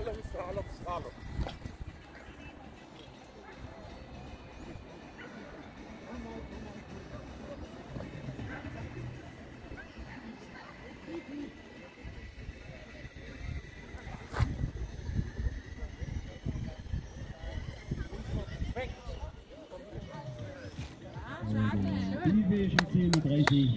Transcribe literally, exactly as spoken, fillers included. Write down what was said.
Slalom ist Slalom, Slalom. Die Fähigkeit zehn Uhr dreißig.